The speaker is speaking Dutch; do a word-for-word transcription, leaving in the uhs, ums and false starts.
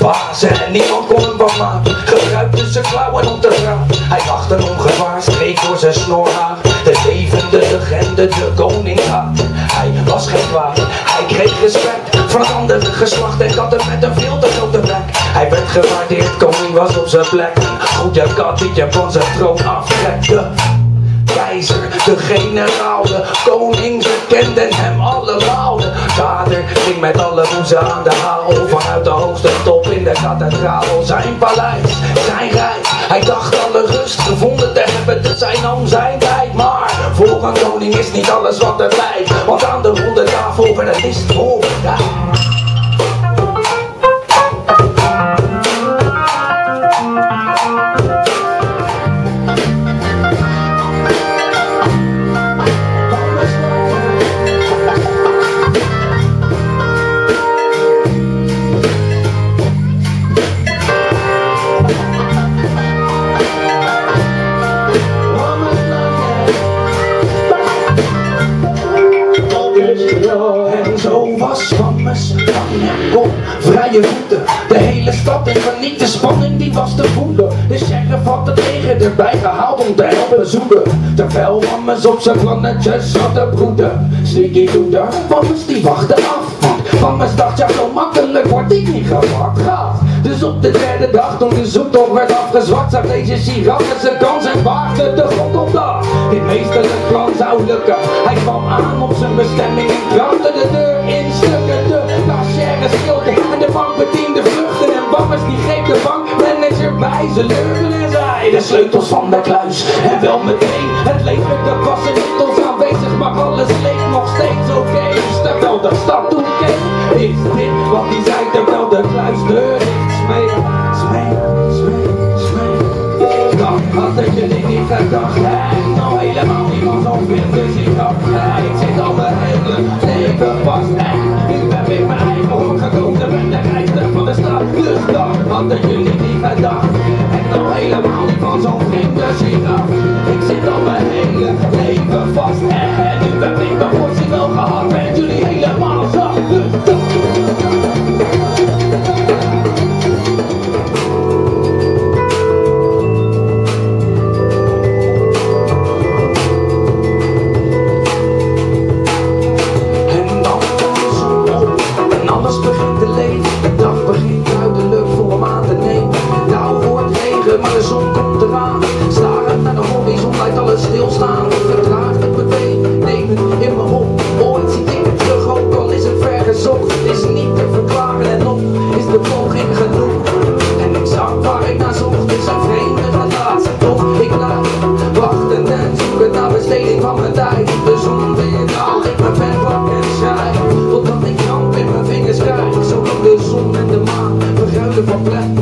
bazen en niemand kon hem wat maken. Gebruikte zijn klauwen om te praten. Hij dacht een ongevaar, streek door zijn snorhaar. De levende legende, de koning gaat. Hij was geen kwaad, hij kreeg respect van het andere geslacht en had hem met een veel te grote bek. Hij werd gewaardeerd, koning was op zijn plek. Goede kat die je van zijn troon aftrekte. Keizer, de generaal, de koning, ze kenden hem allemaal. De vader ging met alle boezen aan de haal. Vanuit de hoogste top in de kathedraal. Zijn paleis, zijn rijk, hij dacht alle rust gevonden te hebben, dus hij nam zijn tijd. Maar voor een koning is niet alles wat er lijkt, want aan de ronde tafel werd een list voorbereid. En zo was van me kom, vrije voeten. De hele stad in paniek, de spanning die was te voelen. De sheriff had het leger erbij gehaald om te helpen zoeken. Terwijl Wammes op zijn plannetjes zat te broeden. Sneaky doeder, Wammes die wachtte af. Wammes dacht, ja zo makkelijk word ik niet gepakt. Gaat. Dus op de derde dag toen de zoektocht werd afgezwakt, zag deze sigaret zijn kans en waagde de grond op dat. Dit meesterlijk plan zou lukken. Hij kwam aan op zijn bestemming en krabde de deur in stukken. De cashier stilte en de bankbediende vluchten. En Wammes die greep de bankmanager bij zijn leugen en zei de sleutels van de kluis. En wel meteen, het leger dat was inmiddels aanwezig, maar alles leek nog steeds oké. Okay. Dus terwijl de stad toen keek, is dit wat hij zei terwijl de kluisdeur dicht smeek. Smeek, smeek, smeek. Dan hadden jullie niet gedacht, hè? Nou helemaal niemand zo vindt, dus ik dacht, hè? Ik zit al mijn hele leven vast, hè? Nu ben ik mijn eigen hoek gekozen, ben de rijkste van de stad. Dus dan hadden jullie niet gedacht, en nou helemaal niet van zo'n vriend, dus ik dacht, ik zit al mijn hele leven vast, hè? En nu heb ik mijn portie wel gehad, ben jullie helemaal zat, dus dan. Maar de zon komt eraan, starend naar de horizon lijkt alles stilstaan. Vertraagt het meteen, neem het in me op. Ooit zie ik het terug, ook al is het ver gezocht. Het is niet te verklaren en nog is de poging genoeg. En ik zag waar ik naar zocht, is een vreemde relatie. Toch ik laat wachten en zoeken naar besteding van mijn tijd. De zon weer daalt, ik mijn pen pak en schrijf. Totdat ik kramp in mijn vingers krijg, zolang de zon en de maan verruilen van plek.